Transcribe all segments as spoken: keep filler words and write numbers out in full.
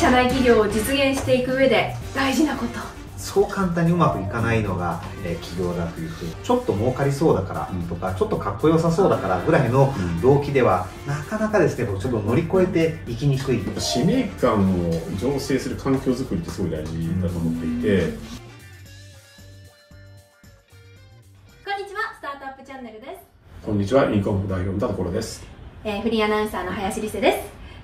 社内企業を実現していく上で大事なこと、 そう簡単にうまくいかないのが、えー、企業だというふうに、ちょっと儲かりそうだからとか、うん、ちょっとかっこよさそうだからぐらいの動機では、うん、なかなかですね、ちょっと乗り越えていきにくい。 使命感を醸成する環境づくりってすごい大事だと思っていて、うん、 こんにちは、スタートアップチャンネルです。 こんにちは、インコム代表の田所です。 えー、フリーアナウンサーの林理瀬です。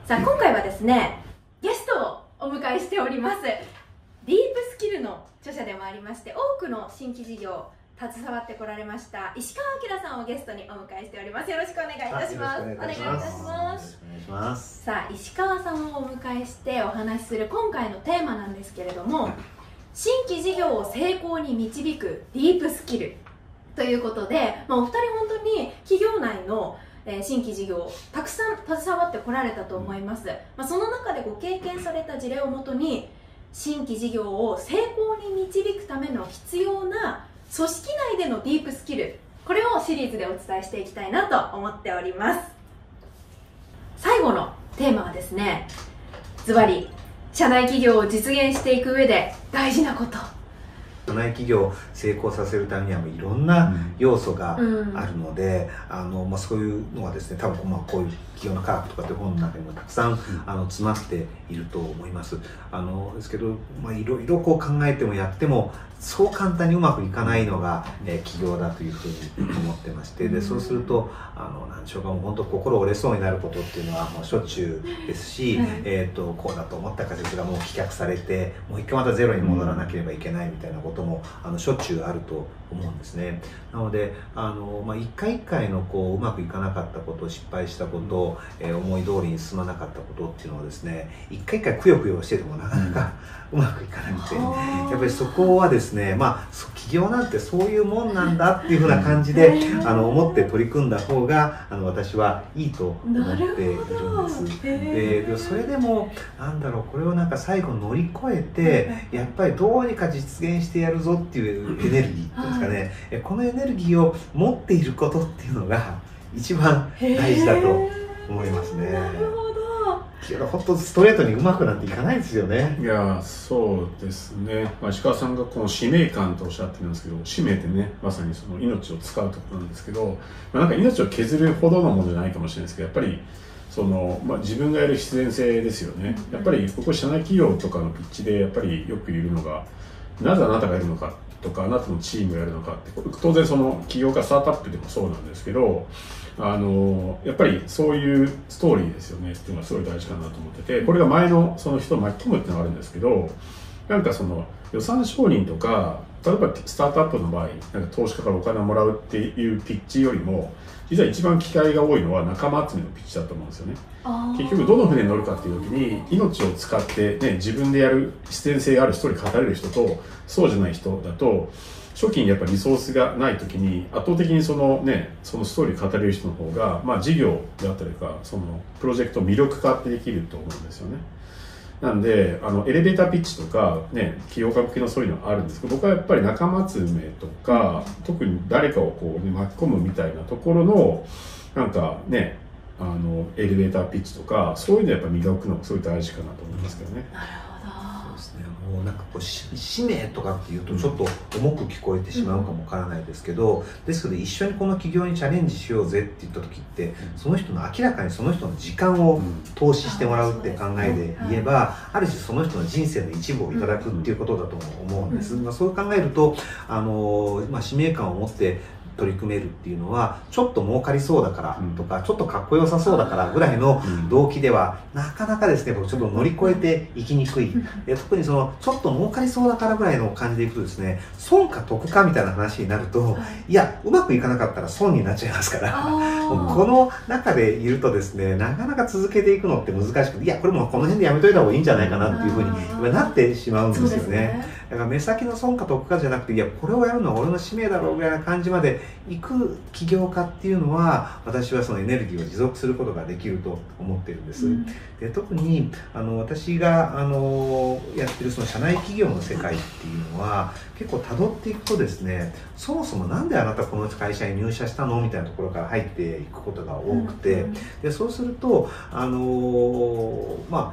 さあ、今回はですね、ゲストをお迎えしております。ディープスキルの著者でもありまして、多くの新規事業携わってこられました石川明さんをゲストにお迎えしております。よろしくお願いいたします。お願いいたします。 お願いします。 さあ、石川さんをお迎えしてお話しする今回のテーマなんですけれども、新規事業を成功に導くディープスキルということで、まあ、お二人本当に企業内のえー、新規事業たくさん携わってこられたと思います。まあ、その中でご経験された事例をもとに、新規事業を成功に導くための必要な組織内でのディープスキル、これをシリーズでお伝えしていきたいなと思っております。最後のテーマはですね、ズバリ社内企業を実現していく上で大事なこと。 社内企業を成功させるためにはもういろんな要素があるので、うん、あのまあ、そういうのはですね、多分まあこういう企業の科学とかって本の中にもたくさん、うん、あの詰まっていると思います。あのですけど、まあ、いろいろこう考えてもやってもそう簡単にうまくいかないのが、えー、企業だというふうに思ってまして、でそうするとあの何でしょうか、もう本当心折れそうになることっていうのはもうしょっちゅうですし、うん、えーとこうだと思った仮説がもう棄却されて、もう一回またゼロに戻らなければいけないみたいなこともあのしょっちゅうあると思うんですね。なのであの、まあ、一回一回のこううまくいかなかったこと、失敗したこと、えー、思い通りに進まなかったことっていうのをですね、一回一回くよくよしててもなかなかうまくいかなくて、やっぱりそこはですね、まあ企業なんてそういうもんなんだっていうふうな感じであの思って取り組んだ方があの私はいいと思っているんです。で, でそれでもなんだろう、これをなんか最後乗り越えてやっぱりどうにか実現してやるぞっていうエネルギーっていうんですかね、はい、このエネルギーを持っていることっていうのが一番大事だと思いますね。なるほど。本当ストレートにうまくなんていかないですよね。 いや、そうですね。まあ、石川さんがこの使命感とおっしゃってるんですけど、使命ってね、まさにその命を使うところなんですけど、まあ、なんか命を削るほどのものじゃないかもしれないですけど、やっぱりその、まあ、自分がやる必然性ですよね。やっぱりここ社内企業とかのピッチでやっぱりよく言うのが、なぜあなたがやるのかとか、あなたのチームがやるのかって、当然その起業家スタートアップでもそうなんですけど、あのやっぱりそういうストーリーですよねっていうのがすごい大事かなと思ってて、これが前のその人を巻き込むっていうのがあるんですけど、なんかその予算承認とか、例えばスタートアップの場合、なんか投資家からお金をもらうっていうピッチよりも、実は一番機会が多いのは仲間集めのピッチだと思うんですよね。結局どの船に乗るかっていう時に、命を使って、ね、自分でやる必然性がある人に語れる人とそうじゃない人だと、初期にやっぱりリソースがない時に圧倒的にそのね、そのストーリーを語れる人の方が、まあ事業であったりとか、そのプロジェクトを魅力化ってできると思うんですよね。なんで、あのエレベーターピッチとかね、企業家向けのそういうのがあるんですけど、僕はやっぱり仲間集めとか、特に誰かをこう、ね、巻き込むみたいなところのなんかね、あのエレベーターピッチとか、そういうのやっぱ磨くのがすごい大事かなと思いますけどね。 なるほど。 そうですね。もうなんかこう使命とかっていうとちょっと重く聞こえてしまうかもわからないですけど、うん、ですけど一緒にこの企業にチャレンジしようぜって言った時って、うん、その人の明らかにその人の時間を投資してもらうって考えで言えば、うん、ある種その人の人生の一部をいただくっていうことだと思うんです。うん、まあ、そう考えるとあの、まあ、使命感を持って取り組めるっていうのは、ちょっと儲かりそうだからとか、うん、ちょっとかっこよさそうだからぐらいの動機では、うん、なかなかですね、僕ちょっと乗り越えていきにくい。で特にそのちょっと儲かりそうだからぐらいの感じでいくとですね、損か得かみたいな話になると、はい、いやうまくいかなかったら損になっちゃいますから、この中でいるとですね、なかなか続けていくのって難しくて、いやこれもこの辺でやめといた方がいいんじゃないかなっていうふうになってしまうんですよね。だから目先の損か得かじゃなくて、いやこれをやるのは俺の使命だろうぐらいな感じまで行く起業家っていうのは、私はそのエネルギーを持続することができると思っているんです。うん、で特にあの私があのやってるその社内企業の世界っていうのは、結構辿っていくとですね、そもそもなんであなたこの会社に入社したのみたいなところから入っていくことが多くて、でそうするとあのまあ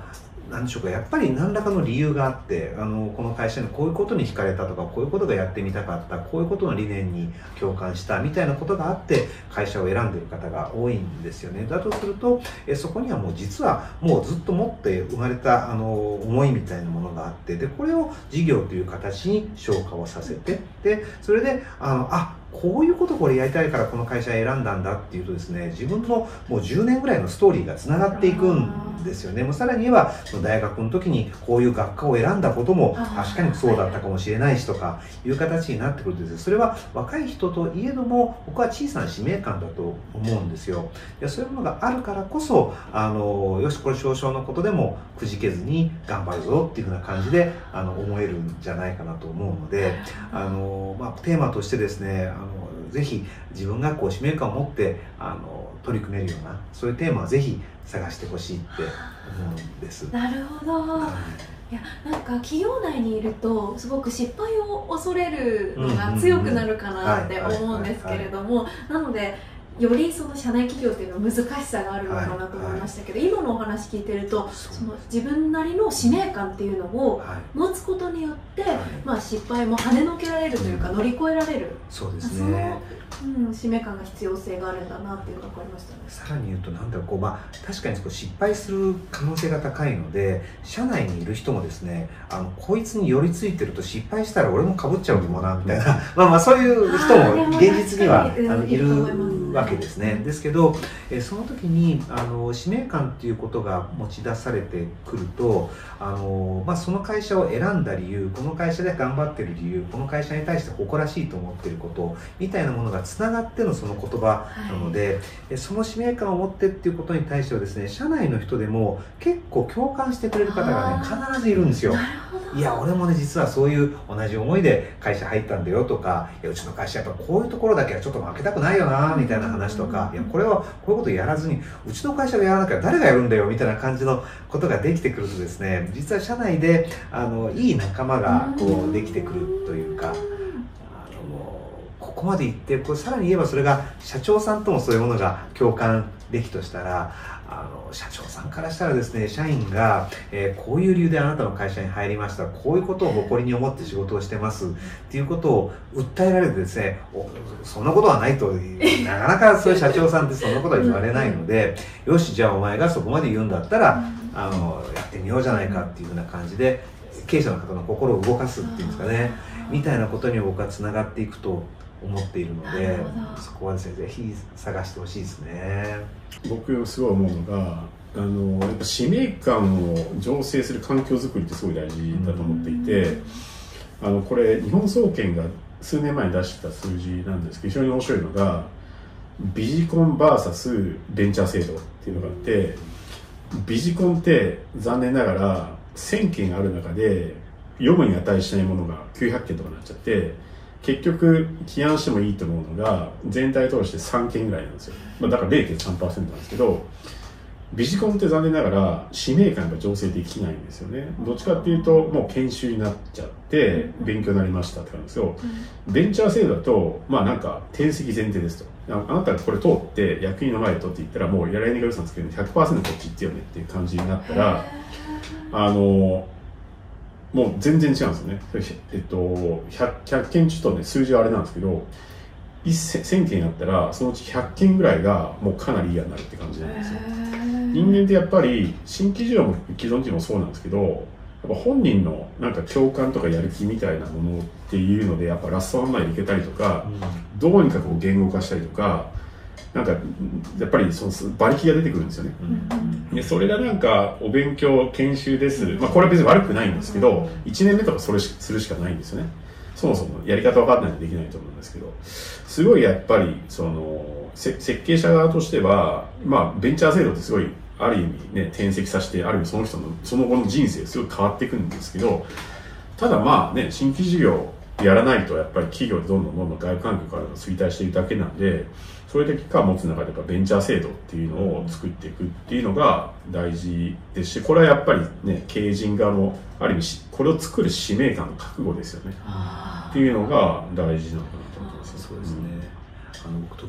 なんでしょうか、やっぱり何らかの理由があって、あのこの会社にこういうことに惹かれたとか、こういうことがやってみたかった、こういうことの理念に共感したみたいなことがあって会社を選んでいる方が多いんですよね。だとするとえそこにはもう実はもうずっと持って生まれたあの思いみたいなものがあって、でこれを事業という形に昇華をさせて、でそれであのあこういうことこれやりたいからこの会社選んだんだっていうとですね、自分のもうじゅうねんぐらいのストーリーがつながっていくんですよね。もうさらに言えば大学の時にこういう学科を選んだことも確かにそうだったかもしれないしとかいう形になってくるとですね、それは若い人といえども僕は小さな使命感だと思うんですよ。いやそういうものがあるからこそあのよしこれ少々のことでもくじけずに頑張るぞっていうふうな感じであの思えるんじゃないかなと思うので、あの、まあ、テーマとしてですね、あのぜひ自分がこう使命感を持ってあの取り組めるようなそういうテーマをぜひ探してほしいって思うんです。 なるほど、はい、いやなんか企業内にいるとすごく失敗を恐れるのが強くなるかなって思うんですけれども、なのでよりその社内企業っていうのは難しさがあるのかなと思いましたけど、はいはい、今のお話聞いてるとその自分なりの使命感っていうのを持つことによって、はい、まあ、失敗も跳ねのけられるというか、うん、乗り越えられる、 そうですね、 その、うん、使命感が必要性があるんだなっていうのが分かりましたね。 さらに言うとなんだろう、こう、まあ、確かに失敗する可能性が高いので社内にいる人もですね、あのこいつに寄りついてると失敗したら俺もかぶっちゃうかもなみたいなまあまあそういう人も現実にはあのいるわけですね。ですけどえその時にあの使命感っていうことが持ち出されてくるとあの、まあ、その会社を選んだ理由、この会社で頑張ってる理由、この会社に対して誇らしいと思っていることみたいなものがつながってのその言葉なので、はい、その使命感を持ってっていうことに対してはですね、社内の人でも結構共感してくれる方がね必ずいるんですよ。いや俺もね実はそういう同じ思いで会社入ったんだよとか、いやうちの会社やっぱこういうところだけはちょっと負けたくないよなみたいな話とか、いやこれはこういうことやらずにうちの会社がやらなきゃ誰がやるんだよみたいな感じのことができてくるとですね、実は社内であのいい仲間がこうできてくるというか、あのここまでいってこれさらに言えばそれが社長さんともそういうものが共感できとしたら、あの社長さんからしたらですね、社員が、えー、こういう理由であなたの会社に入りました、こういうことを誇りに思って仕事をしてますっていうことを訴えられてですね、おそんなことはないとなかなかそういう社長さんってそんなことは言われないのでよしじゃあお前がそこまで言うんだったらあのやってみようじゃないかっていうふうな感じで経営者の方の心を動かすっていうんですかね、みたいなことに僕はつながっていくと思っているので、そこはですねぜひ探してほしいですね。 僕すごい思うのがあのやっぱ使命感を醸成する環境づくりってすごい大事だと思っていて、あのこれ日本総研が数年前に出した数字なんですけど、非常に面白いのがビジコン ブイエス ベンチャー制度っていうのがあって、ビジコンって残念ながらせんけんある中で読むに値しないものがきゅうひゃっけんとかになっちゃって、結局起案してもいいと思うのが全体通してさんけんぐらいなんですよ、まあ、だから れいてんさんパーセント なんですけど、ビジコンって残念ながら使命感が醸成できないんですよね。どっちかっていうともう研修になっちゃって勉強になりましたって感じですよ。ベンチャー制度だとまあなんか転籍前提ですと、あなたがこれ通って役員の前で取っていったらもうやられにが予算つけるんで ひゃくパーセント こっち行ってよねっていう感じになったら、あのもう全然違うんですよね。えっと 100, ひゃっけんちょっとね数字はあれなんですけどせんけんあったらそのうちひゃっけんぐらいがもうかなり嫌になるって感じなんですよ。人間ってやっぱり新規事業も既存事業もそうなんですけど、やっぱ本人のなんか共感とかやる気みたいなものっていうのでやっぱラストワンマイルいけたりとか、うん、どうにかこう言語化したりとか、なんかやっぱりその馬力が出てくるんですよね、うん、でそれがなんかお勉強研修です、まあ、これは別に悪くないんですけどいちねんめとかそれするしかないんですよね。そもそもやり方分かんないとできないと思うんですけど、すごいやっぱりその設計者側としては、まあ、ベンチャー制度ってすごいある意味ね転籍させて、ある意味その人のその後の人生すごい変わっていくんですけど、ただまあね新規事業やらないとやっぱり企業でどんどんどんどん外部環境から衰退しているだけなんで、それで期間を持つ中でやっぱベンチャー制度っていうのを作っていくっていうのが大事ですし、これはやっぱりね経営陣側のある意味これを作る使命感の覚悟ですよねっていうのが大事なのかなと思います。 そうですね、あの僕時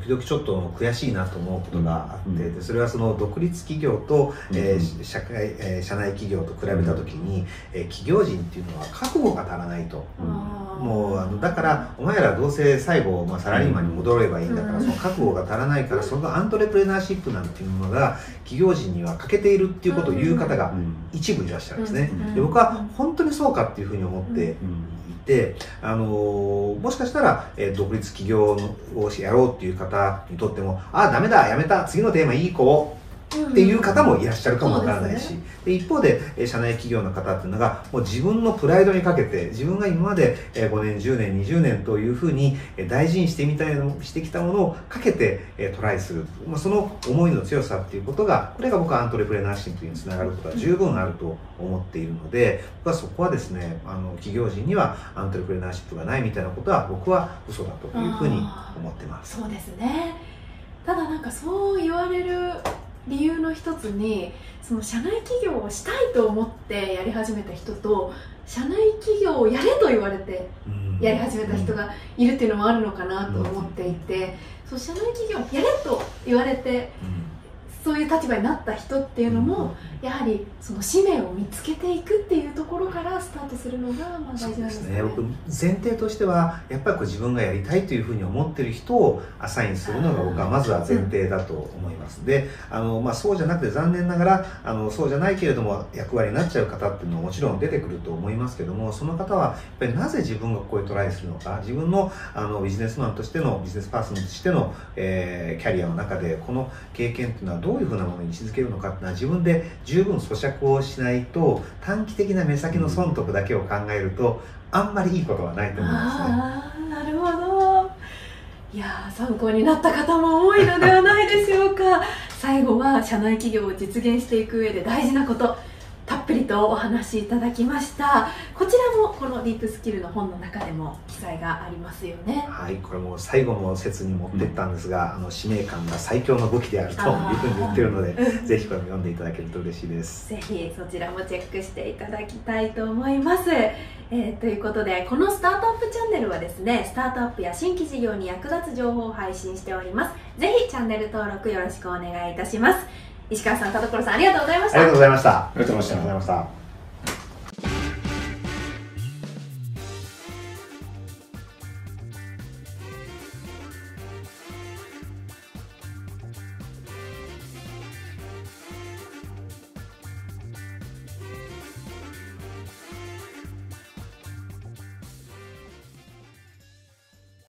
時々ちょっと悔しいなと思うことがあって、でそれはその独立企業と、えー、社会、えー、社内企業と比べた時に、えー、企業人っていうのは覚悟が足らないと、もうあのだからお前らどうせ最後、まあ、サラリーマンに戻ればいいんだから、その覚悟が足らないから、そのアントレプレナーシップなんていうものが企業人には欠けているっていうことを言う方が一部いらっしゃるんですね。で僕は本当にそうかっていうふうに思っていて、あのー、もしかしたら、えー、独立企業をやろうっていう方にとっても、ああダメだやめた次のテーマいい子っていう方もいらっしゃるかもわからないし、で一方で社内企業の方っていうのがもう自分のプライドにかけて、自分が今までごねんじゅうねんにじゅうねんというふうに大事にしてみたいのしてきたものをかけてトライする、その思いの強さっていうことが、これが僕はアントレプレナーシップにつながることが十分あると思っているので、僕はそこはですね、あの企業人にはアントレプレナーシップがないみたいなことは僕は嘘だというふうに思ってます。 そうですね。ただなんかそう言われる理由の一つに、その社内企業をしたいと思ってやり始めた人と、社内企業をやれと言われてやり始めた人がいるっていうのもあるのかなと思っていて、そう社内企業やれと言われてそういう立場になった人っていうのも、やはりその使命を見つけていくっていうところからスタートするのがまあ大事なんですね。 僕前提としてはやっぱりこう自分がやりたいというふうに思っている人をアサインするのが僕はまずは前提だと思います。であの、まあ、そうじゃなくて残念ながらあのそうじゃないけれども役割になっちゃう方っていうのはもちろん出てくると思いますけども、その方はやっぱりなぜ自分がこういうトライするのか、自分のあのビジネスマンとしてのビジネスパーソンとしての、えー、キャリアの中でこの経験っていうのはどういうふうなものに位置づけるのかっていうのは自分で十分咀嚼をしないと、短期的な目先の損得だけを考えるとあんまりいいことはないと思いますね。 あー、なるほど。いやー、参考になった方も多いのではないでしょうか。最後は社内企業を実現していく上で大事なことたっぷりとお話しいただきました。こちらもこのディープスキルの本の中でも記載がありますよね。 はい、これも最後の説に持っていったんですが、うん、あの使命感が最強の武器であるというふうに言ってるので、ぜひこれも読んでいただけると嬉しいです。 ぜひそちらもチェックしていただきたいと思います。えー、ということで、このスタートアップチャンネルはですね、スタートアップや新規事業に役立つ情報を配信しております。ぜひチャンネル登録よろしくお願いいたします。石川さん、田所さん、ありがとうございました。 ありがとうございました。 ありがとうございました。 ありがとうございました。